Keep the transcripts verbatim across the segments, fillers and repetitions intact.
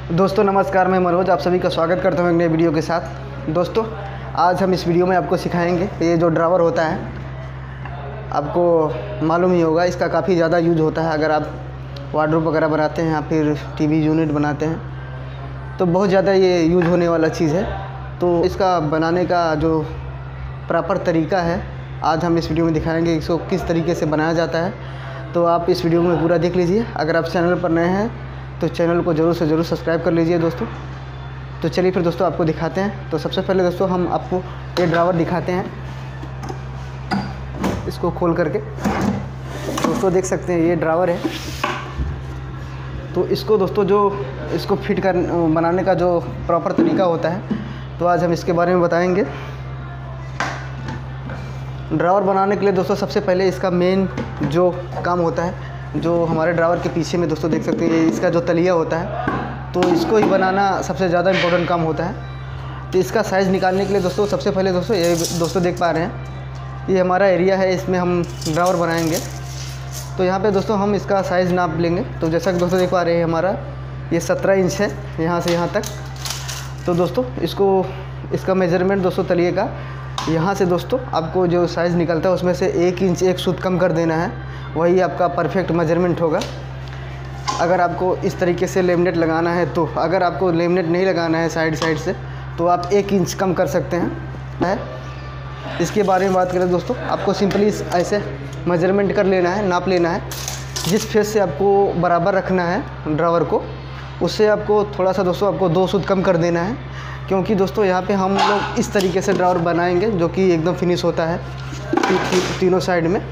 दोस्तों नमस्कार, मैं मनोज आप सभी का स्वागत करता हूँ एक नए वीडियो के साथ। दोस्तों आज हम इस वीडियो में आपको सिखाएंगे ये जो ड्रावर होता है, आपको मालूम ही होगा इसका काफ़ी ज़्यादा यूज होता है। अगर आप वार्डरोब वगैरह बनाते हैं या फिर टीवी यूनिट बनाते हैं तो बहुत ज़्यादा ये यूज होने वाला चीज़ है। तो इसका बनाने का जो प्रॉपर तरीका है आज हम इस वीडियो में दिखाएंगे, इसको किस तरीके से बनाया जाता है। तो आप इस वीडियो में पूरा देख लीजिए। अगर आप चैनल पर नए हैं तो चैनल को ज़रूर से ज़रूर सब्सक्राइब कर लीजिए दोस्तों। तो चलिए फिर दोस्तों आपको दिखाते हैं। तो सबसे पहले दोस्तों हम आपको ये ड्रावर दिखाते हैं, इसको खोल करके। दोस्तों देख सकते हैं ये ड्रावर है। तो इसको दोस्तों जो इसको फिट कर बनाने का जो प्रॉपर तरीका होता है तो आज हम इसके बारे में बताएंगे। ड्रावर बनाने के लिए दोस्तों सबसे पहले इसका मेन जो काम होता है, जो हमारे ड्रावर के पीछे में दोस्तों देख सकते हैं इसका जो तलिया होता है, तो इसको ही बनाना सबसे ज़्यादा इम्पोर्टेंट काम होता है। तो इसका साइज़ निकालने के लिए दोस्तों सबसे पहले दोस्तों ये दोस्तों देख पा रहे हैं ये हमारा एरिया है, इसमें हम ड्रावर बनाएंगे। तो यहाँ पे दोस्तों हम इसका साइज़ नाप लेंगे। तो जैसा कि दोस्तों देख पा रहे हैं हमारा ये सत्रह इंच है यहाँ से यहाँ तक। तो दोस्तों इसको इसका मेजरमेंट दोस्तों तलिए का यहाँ से दोस्तों आपको जो साइज़ निकलता है उसमें से एक इंच एक सूत कम कर देना है, वही आपका परफेक्ट मेजरमेंट होगा। अगर आपको इस तरीके से लेमिनेट लगाना है तो, अगर आपको लेमिनेट नहीं लगाना है साइड साइड से तो आप एक इंच कम कर सकते हैं है। इसके बारे में बात करें दोस्तों, आपको सिंपली ऐसे मेजरमेंट कर लेना है, नाप लेना है। जिस फेस से आपको बराबर रखना है ड्रावर को, उससे आपको थोड़ा सा दोस्तों आपको दो सूत कम कर देना है, क्योंकि दोस्तों यहाँ पे हम लोग इस तरीके से ड्रावर बनाएंगे जो कि एकदम फिनिश होता है ती, ती, तीनों साइड में।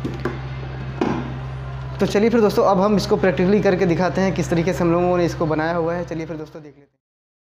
तो चलिए फिर दोस्तों अब हम इसको प्रैक्टिकली करके दिखाते हैं किस तरीके से हम लोगों ने इसको बनाया हुआ है। चलिए फिर दोस्तों देख लेते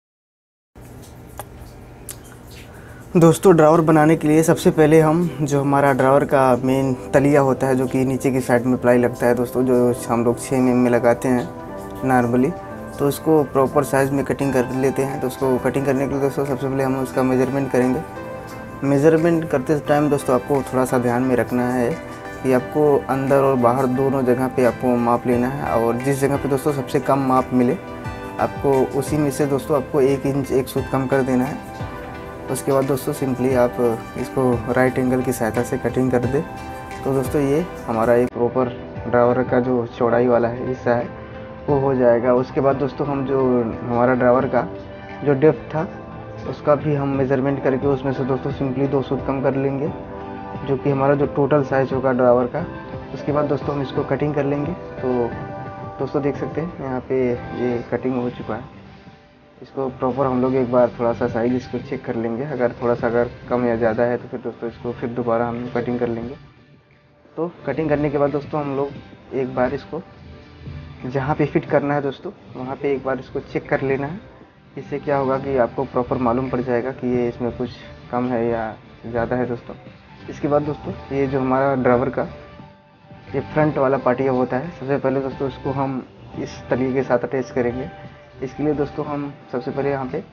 हैं। दोस्तों ड्रावर बनाने के लिए सबसे पहले हम जो हमारा ड्रावर का मेन तलिया होता है, जो कि नीचे की साइड में प्लाई लगता है दोस्तों, जो हम लोग छः एम एम में लगाते हैं नॉर्मली, तो उसको प्रॉपर साइज़ में कटिंग कर लेते हैं। तो उसको कटिंग करने के लिए दोस्तों सबसे पहले हम उसका मेजरमेंट करेंगे। मेजरमेंट करते टाइम दोस्तों आपको थोड़ा सा ध्यान में रखना है कि आपको अंदर और बाहर दोनों जगह पे आपको माप लेना है, और जिस जगह पे दोस्तों सबसे कम माप मिले आपको उसी में से दोस्तों आपको एक इंच एक सूत कम कर देना है। उसके बाद दोस्तों सिंपली आप इसको राइट एंगल की सहायता से कटिंग कर दे। तो दोस्तों ये हमारा एक प्रॉपर ड्रावर का जो चौड़ाई वाला है हिस्सा है वो हो जाएगा। उसके बाद दोस्तों हम जो हमारा ड्रावर का जो डेप्थ था उसका भी हम मेज़रमेंट करके उसमें से दोस्तों सिंपली दो सूत कम कर लेंगे, जो कि हमारा जो टोटल साइज़ होगा ड्रावर का। उसके बाद दोस्तों हम इसको कटिंग कर लेंगे। तो दोस्तों देख सकते हैं यहाँ पे ये कटिंग हो चुका है। इसको प्रॉपर हम लोग एक बार थोड़ा सा साइज़ इसको चेक कर लेंगे। अगर थोड़ा सा अगर कम या ज़्यादा है तो फिर दोस्तों इसको फिर दोबारा हम कटिंग कर लेंगे। तो कटिंग करने के बाद दोस्तों हम लोग एक बार इसको जहाँ पे फिट करना है दोस्तों वहाँ पे एक बार इसको चेक कर लेना है। इससे क्या होगा कि आपको प्रॉपर मालूम पड़ जाएगा कि ये इसमें कुछ कम है या ज़्यादा है दोस्तों। इसके बाद दोस्तों ये जो हमारा ड्रावर का ये फ्रंट वाला पार्टिया होता है, सबसे पहले दोस्तों इसको हम इस तलिए के साथ अटैच करेंगे। इसके लिए दोस्तों हम सबसे पहले यहाँ पे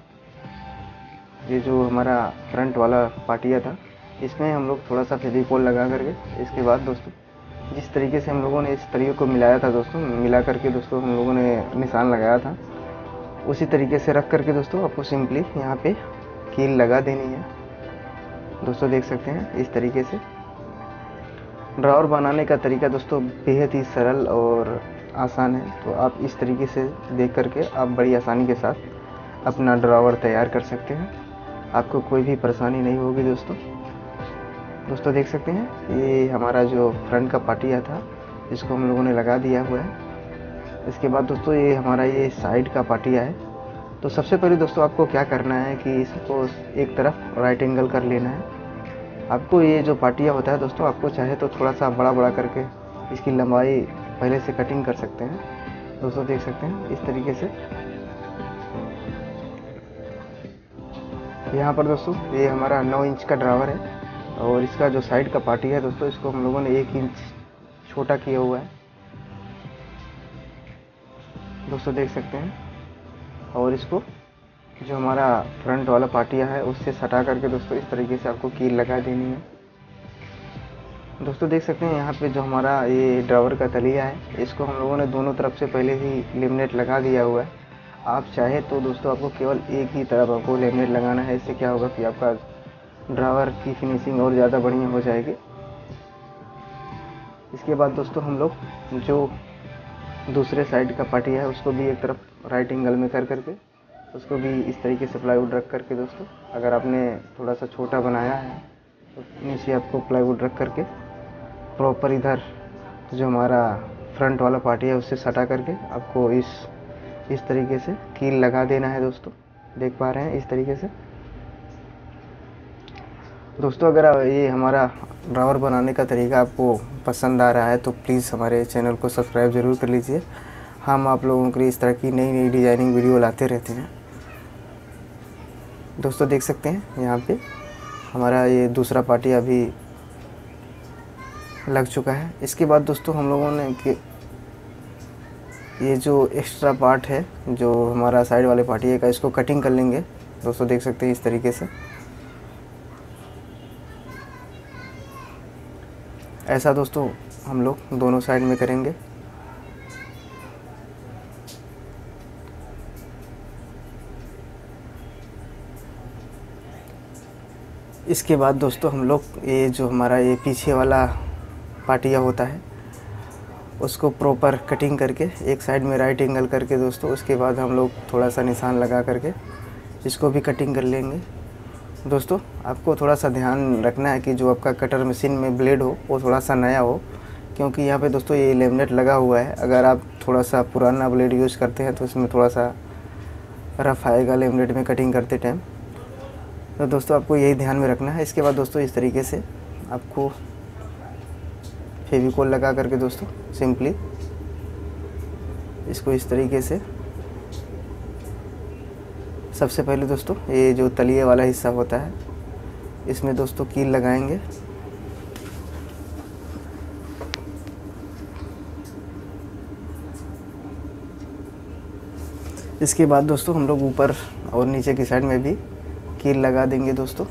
ये जो हमारा फ्रंट वाला पार्टिया था इसमें हम लोग थोड़ा सा फेविकोल लगा करके, इसके बाद दोस्तों जिस तरीके से हम लोगों ने इस तलिए को मिलाया था दोस्तों, मिला करके दोस्तों हम लोगों ने निशान लगाया था, उसी तरीके से रख करके दोस्तों आपको सिंपली यहाँ पे कील लगा देनी है। दोस्तों देख सकते हैं इस तरीके से ड्रावर बनाने का तरीका दोस्तों बेहद ही सरल और आसान है। तो आप इस तरीके से देख करके आप बड़ी आसानी के साथ अपना ड्रावर तैयार कर सकते हैं, आपको कोई भी परेशानी नहीं होगी दोस्तों। दोस्तों देख सकते हैं ये हमारा जो फ्रंट का पार्टिया था इसको हम लोगों ने लगा दिया हुआ है। इसके बाद दोस्तों ये हमारा ये साइड का पार्टिया है। तो सबसे पहले दोस्तों आपको क्या करना है कि इसको एक तरफ राइट एंगल कर लेना है। आपको ये जो पार्टिया होता है दोस्तों, आपको चाहे तो थोड़ा सा बड़ा बड़ा करके इसकी लंबाई पहले से कटिंग कर सकते हैं। दोस्तों देख सकते हैं इस तरीके से। यहाँ पर दोस्तों ये हमारा नौ इंच का ड्रावर है और इसका जो साइड का पार्टिया है दोस्तों इसको हम लोगों ने एक इंच छोटा किया हुआ है। दोस्तों देख सकते हैं, और इसको जो हमारा फ्रंट वाला पार्टिया है उससे सटा करके दोस्तों इस तरीके से आपको कील लगा देनी है। दोस्तों देख सकते हैं यहाँ पे जो हमारा ये ड्रावर का तलिया है इसको हम लोगों ने दोनों तरफ से पहले ही लेमिनेट लगा दिया हुआ है। आप चाहे तो दोस्तों आपको केवल एक ही तरफ आपको लेमिनेट लगाना है। इससे क्या होगा कि आपका ड्रावर की फिनिशिंग और ज़्यादा बढ़िया हो जाएगी। इसके बाद दोस्तों हम लोग जो दूसरे साइड का पार्टिया है उसको भी एक तरफ राइट एंगल में कर करके उसको भी इस तरीके से प्लाईवुड रख करके दोस्तों, अगर आपने थोड़ा सा छोटा बनाया है तो नीचे आपको प्लाईवुड रख करके प्रॉपर इधर जो हमारा फ्रंट वाला पार्टी है उससे सटा करके आपको इस इस तरीके से कील लगा देना है दोस्तों। देख पा रहे हैं इस तरीके से दोस्तों। अगर ये हमारा ड्रावर बनाने का तरीका आपको पसंद आ रहा है तो प्लीज़ हमारे चैनल को सब्सक्राइब ज़रूर कर लीजिए। हम आप लोगों के लिए इस तरह की नई नई डिज़ाइनिंग वीडियो लाते रहते हैं दोस्तों। देख सकते हैं यहाँ पे हमारा ये दूसरा पार्टी अभी लग चुका है। इसके बाद दोस्तों हम लोगों ने कि ये जो एक्स्ट्रा पार्ट है जो हमारा साइड वाले पार्टी का, इसको कटिंग कर लेंगे दोस्तों। देख सकते हैं इस तरीके से ऐसा दोस्तों हम लोग दोनों साइड में करेंगे। इसके बाद दोस्तों हम लोग ये जो हमारा ये पीछे वाला पाटिया होता है उसको प्रॉपर कटिंग करके एक साइड में राइट एंगल करके दोस्तों, उसके बाद हम लोग थोड़ा सा निशान लगा करके इसको भी कटिंग कर लेंगे दोस्तों। आपको थोड़ा सा ध्यान रखना है कि जो आपका कटर मशीन में ब्लेड हो वो थोड़ा सा नया हो, क्योंकि यहाँ पे दोस्तों ये लेमिनेट लगा हुआ है। अगर आप थोड़ा सा पुराना ब्लेड यूज़ करते हैं तो इसमें थोड़ा सा रफ आएगा लेमिनेट में कटिंग करते टाइम। तो दोस्तों आपको यही ध्यान में रखना है। इसके बाद दोस्तों इस तरीके से आपको फेविकोल लगा करके दोस्तों सिंपली इसको इस तरीके से, सबसे पहले दोस्तों ये जो तलिए वाला हिस्सा होता है इसमें दोस्तों कील लगाएंगे। इसके बाद दोस्तों हम लोग ऊपर और नीचे की साइड में भी कील लगा देंगे दोस्तों।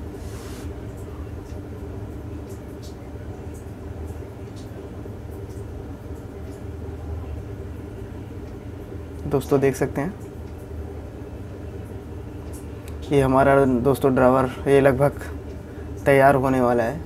दोस्तों देख सकते हैं ये हमारा दोस्तों ड्रावर ये लगभग तैयार होने वाला है।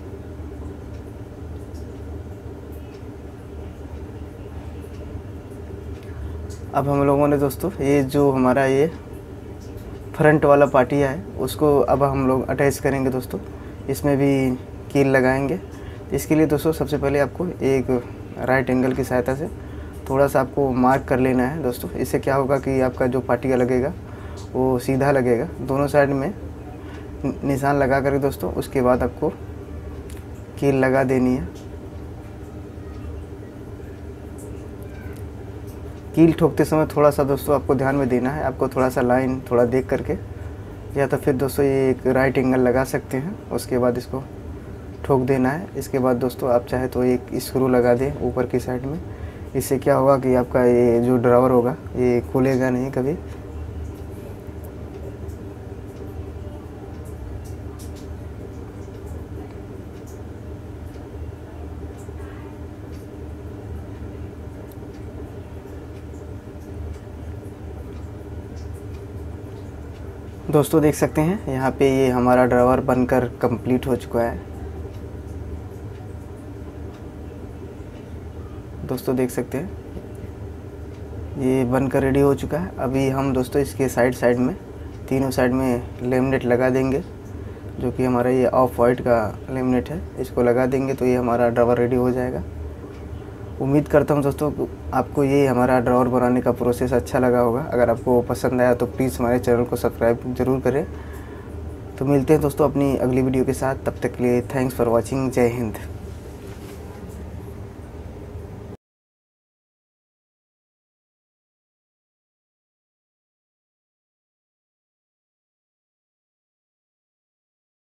अब हम लोगों ने दोस्तों ये जो हमारा ये फ्रंट वाला पाटिया है उसको अब हम लोग अटैच करेंगे दोस्तों। इसमें भी कील लगाएंगे। इसके लिए दोस्तों सबसे पहले आपको एक राइट एंगल की सहायता से थोड़ा सा आपको मार्क कर लेना है दोस्तों। इससे क्या होगा कि आपका जो पाटिया लगेगा वो सीधा लगेगा। दोनों साइड में निशान लगा कर दोस्तों उसके बाद आपको कील लगा देनी है। कील ठोकते समय थोड़ा सा दोस्तों आपको ध्यान में देना है। आपको थोड़ा सा लाइन थोड़ा देख करके, या तो फिर दोस्तों ये एक राइट एंगल लगा सकते हैं, उसके बाद इसको ठोक देना है। इसके बाद दोस्तों आप चाहे तो एक स्क्रू लगा दें ऊपर की साइड में। इससे क्या होगा कि आपका ये जो ड्रावर होगा ये खुलेगा नहीं कभी। दोस्तों देख सकते हैं यहाँ पे ये हमारा ड्रावर बनकर कंप्लीट हो चुका है दोस्तों। देख सकते हैं ये बनकर रेडी हो चुका है। अभी हम दोस्तों इसके साइड साइड में तीनों साइड में लेमिनेट लगा देंगे, जो कि हमारा ये ऑफ वाइट का लेमिनेट है। इसको लगा देंगे तो ये हमारा ड्रावर रेडी हो जाएगा। उम्मीद करता हूँ दोस्तों आपको ये हमारा ड्रावर बनाने का प्रोसेस अच्छा लगा होगा। अगर आपको पसंद आया तो प्लीज़ हमारे चैनल को सब्सक्राइब ज़रूर करें। तो मिलते हैं दोस्तों अपनी अगली वीडियो के साथ। तब तक के लिए थैंक्स फॉर वॉचिंग। जय हिंद।